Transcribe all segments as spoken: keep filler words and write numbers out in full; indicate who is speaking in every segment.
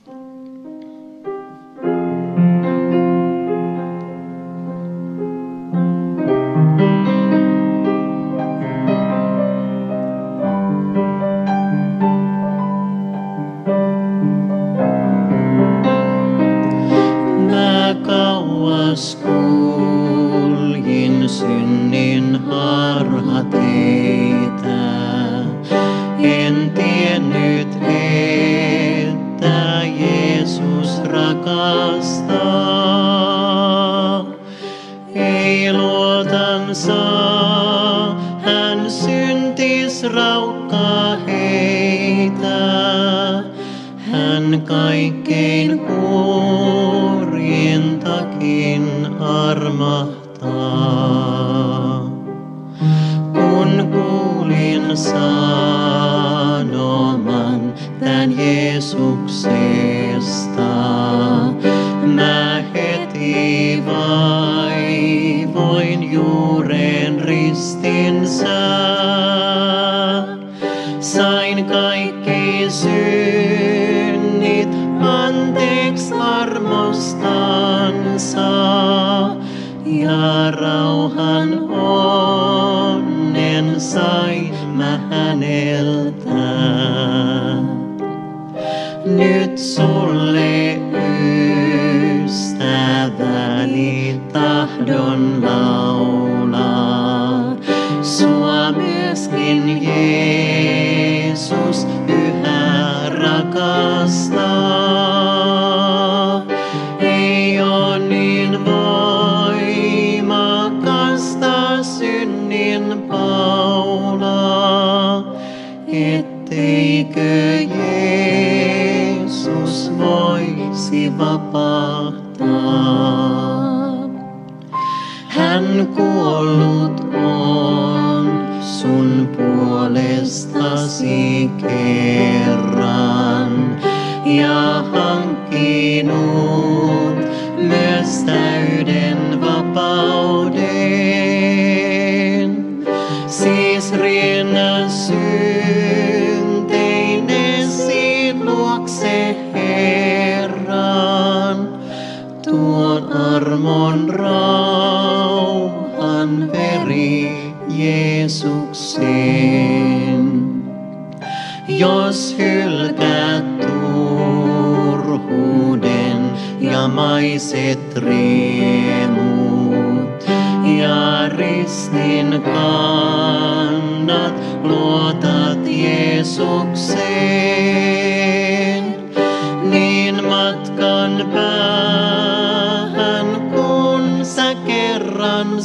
Speaker 1: Kauas kuljin synnin harhateitä, en tiennyt, että Jeesus rakastaa. Ei luotansa, hän syntis raukkaa heitä, hän kaikkein kurjintakin armahtaa. Kun kuulin sanoman tän Jeesuksesta, mä heti vaivoin juuren ristinsä. Sain kaikki synnit anteeksi armostansa ja rauhan onnen sain mä häneltä. Nyt sulle ystäväni tahdon laulaa, sua myöskin Jeesus yhä rakastaa. Ei oo niin voimakasta synnin paulaa, etteikö Jeesus voisi vapauttaa. Hän kuollut on sun puolestasi kerran ja hankkinut myös täyden vapauden. Siis riennä synteinesi luokse Herran, tuon armon rauhan veri Jeesuksen. Jos hylkäät turhuuden ja maiset riemut ja ristin kannat, luotat Jeesukseen, niin matkan päähän kun sä kerran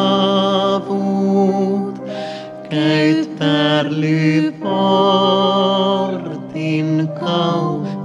Speaker 1: saavut, käyt pärlyportin kautta.